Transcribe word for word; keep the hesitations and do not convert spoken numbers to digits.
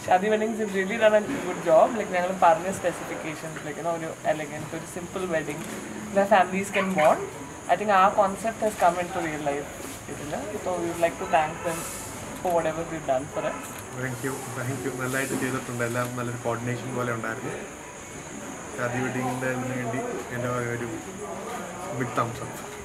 Shadi Weddings have really done a good job. Like, we have partner specifications, like, you know, elegant, very simple wedding where families can bond. I think our concept has come into real life. So we would like to thank them for whatever they've done for us. Thank you, thank you. നല്ലതായിട്ട് ചെയ്തിട്ടുണ്ട്. എല്ലാം നല്ലൊരു coordination പോലെ ഉണ്ടായിരുന്നു. ഷാദി വെഡിങ്ങിൻ്റെ ഇതിന് വേണ്ടി എൻ്റെ ഒരു ബിഗ് തംസ് അപ്പ്.